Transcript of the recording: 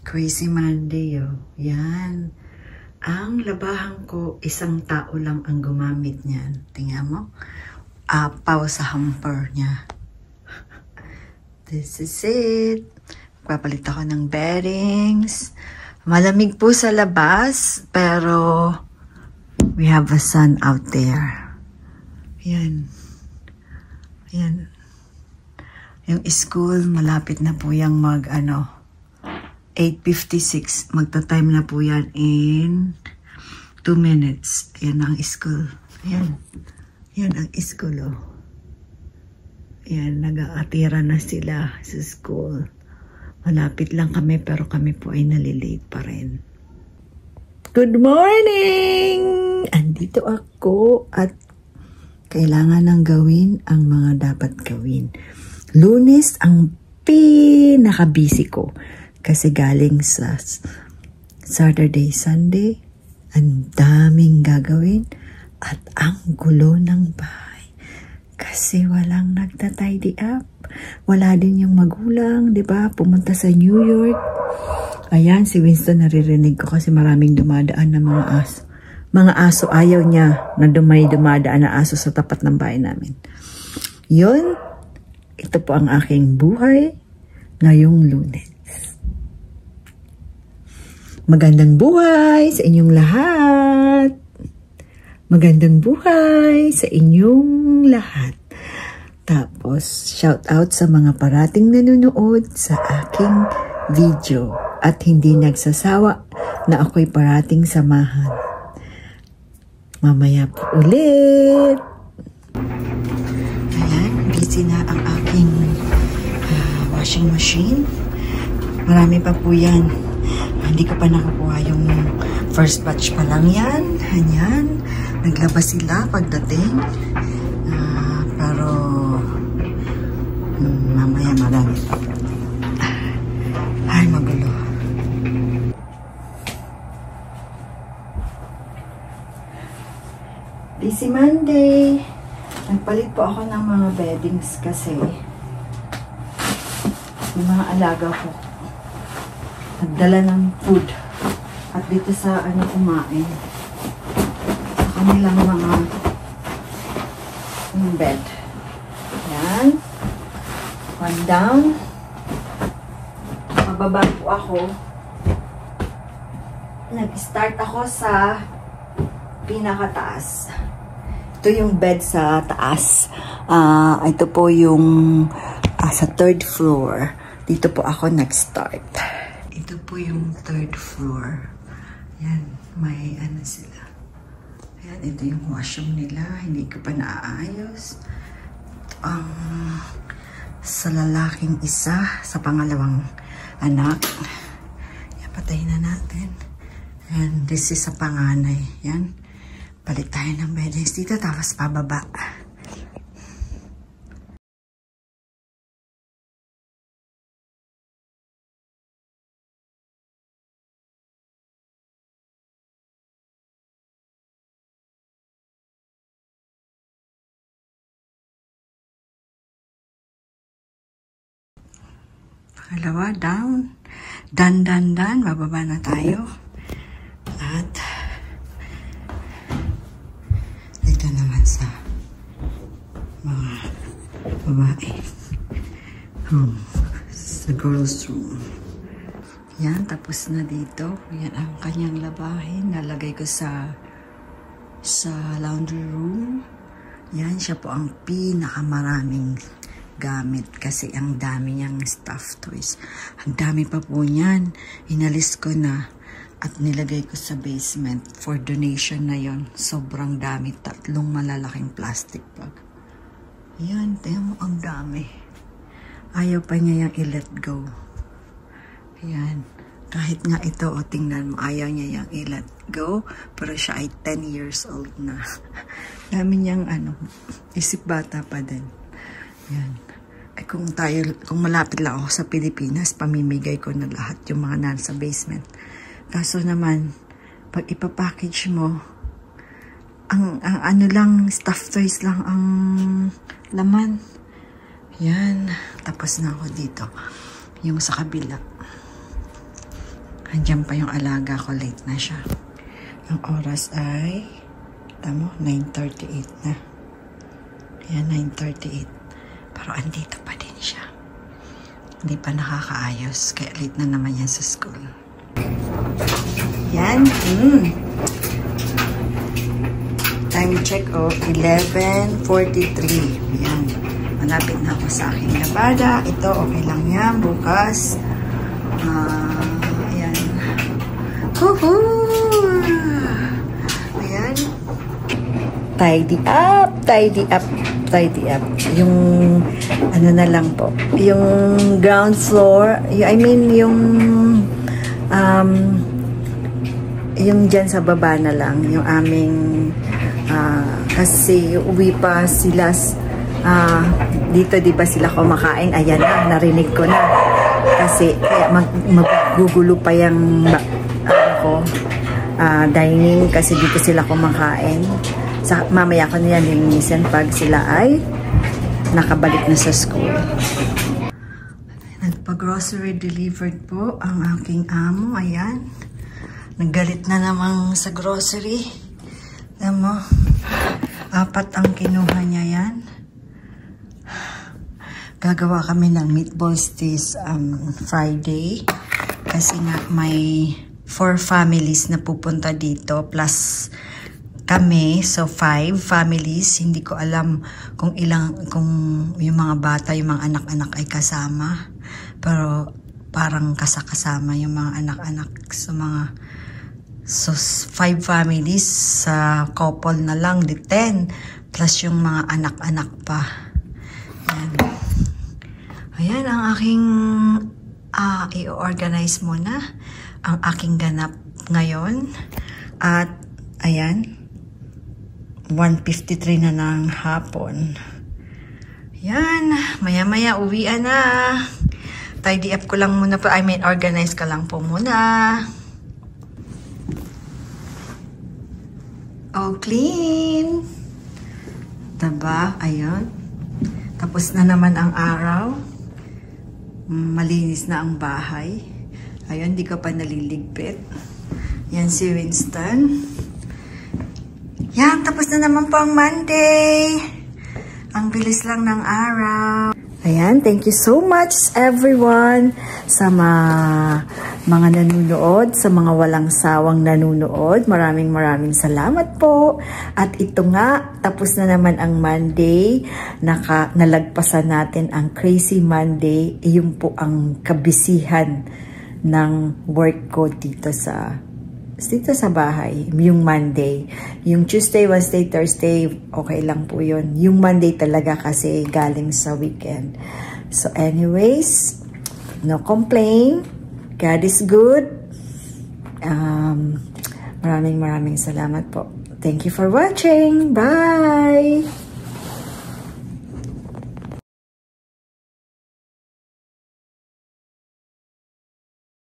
Crazy Monday, oh. Yan. Ang labahan ko, isang tao lang ang gumamit niyan. Tingnan mo. Apaw sa hamper niya. This is it. Papalit ako ng bearings. Malamig po sa labas, pero we have a sun out there. Yan. Yan. Yung school, malapit na po yung 8:56. Magta-time na po yan in 2 minutes. Yan ang school. Yan. Yan ang school, oh. Yan, nag-aatira na sila sa school. Malapit lang kami, pero kami po ay nalilate pa rin. Good morning! Andito ako at kailangan nang gawin ang mga dapat gawin. Lunes ang pinaka-busy ko. Kasi galing sa Saturday, Sunday, ang daming gagawin at ang gulo ng bahay. Kasi walang nagta-tidy up. Wala din yung magulang, di ba? Pumunta sa New York. Ayan, si Winston naririnig ko kasi maraming dumadaan na mga aso. Mga aso, ayaw niya na dumadaan na aso sa tapat ng bahay namin. Yun, ito po ang aking buhay ngayong Lunes. Magandang buhay sa inyong lahat. Magandang buhay sa inyong lahat. Tapos, shout out sa mga parating nanonood sa aking video at hindi nagsasawa na ako'y parating samahan. Mamaya po ulit. Ayan, busy na ang aking washing machine. Marami pa po yan. Hindi ko pa nakakuha yung first batch pa lang yan. Ayan. Naglabas sila pagdating. Pero mamaya marami pa. Ay, magulo. Busy Monday. Nagpalit po ako ng mga beddings kasi yung mga alaga ko nagdala ng food at dito sa kumain sa kanilang mga bed. Yan. One down. Pababa po ako. Nag-start ako sa pinakataas. Ito yung bed sa taas. Ito po yung sa 3rd floor. Dito po ako nag-start. Ito po yung 3rd floor. Yan, may sila. Yan, ito yung washroom nila. Hindi ko pa naaayos. Sa lalaking isa, sa pangalawang anak. Yan, patayin na natin. And this is sa panganay. Yan. Palit tayo ng beddings dito, tapos pababa. Pangalawa, down. Dan. Bababa na tayo. At dito naman sa mga babae. Sa girls room. Yan, tapos na dito. Yan ang kanyang labahin. Nalagay ko sa laundry room. Yan, siya po ang pinakamaraming gamit kasi ang dami niyang stuffed toys. Ang dami pa po niyan. Inalis ko na at nilagay ko sa basement for donation na yon. Sobrang dami. 3 malalaking plastic bag. Yan, tingnan mo ang dami. Ayaw pa niya yung i-let go. Yan. Kahit nga ito, tingnan mo, ayaw niya yung i-let go. Pero siya ay 10 years old na. Dami niyang isip bata pa din. Yan. Kung malapit lang ako sa Pilipinas, pamimigay ko na lahat yung mga nasa basement. Kaso naman, pag ipapackage mo, ang lang, stuffed toys lang ang laman. Yan. Tapos na ako dito. Yung sa kabila. Andiyan pa yung alaga ko, late na siya. Ang oras ay, tamo, 9:38 na. Ayan, 9:38. Pero andito pa din siya. Hindi pa nakakaayos, kaya late na naman yan sa school. Yan. Time check of 11:43. Yan. Malapit na ako sa aking labada. Ito, okay lang yan. Bukas. Ayan. Woohoo! Ayan. Tidy up, tidy up, tidy up. Yung, ano na lang po. Yung ground floor, I mean, yung dyan sa baba na lang, yung aming, kasi uwi pa sila, dito di ba sila kumakain? Ayan na, narinig ko na. Kasi, kaya maggugulo pa yung, dining, kasi dito sila kumakain. Mamaya ko na yan linisin pag sila ay nakabalik na sa school. Nagpa-grocery delivered po ang aking amo. Ayan. Naggalit na namang sa grocery. Alam mo, 4 ang kinuha niya yan. Gagawa kami ng meatballs this Friday. Kasi nga may 4 families na pupunta dito plus kami, so 5 families. Hindi ko alam kung yung mga bata, yung mga anak-anak ay kasama. Pero parang kasama yung mga anak-anak. So 5 families sa couple na lang, di 10. Plus yung mga anak-anak pa. Ayan. Ayan ang aking i-organize muna. Ang aking ganap ngayon. At ayan. 1:53 na ng hapon. Yan. Maya-maya uwian na. Tidy up ko lang muna po. I mean, organize ka lang po muna. Oh, clean. Diba? Ayun. Tapos na naman ang araw. Malinis na ang bahay. Ayun, di ka pa naliligpit. Yan si Winston. Yan, tapos na naman po ang Monday. Ang bilis lang ng araw. Ayan, thank you so much everyone sa mga nanunood, sa mga walang sawang nanunood. Maraming salamat po. At ito nga, tapos na naman ang Monday. Nalagpasan natin ang Crazy Monday. Iyon po ang kabisihan ng work ko dito sa bahay, yung Monday. Yung Tuesday, Wednesday, Thursday, okay lang po yun. Yung Monday talaga kasi galing sa weekend. So anyways, no complaint. God is good. Maraming salamat po. Thank you for watching. Bye!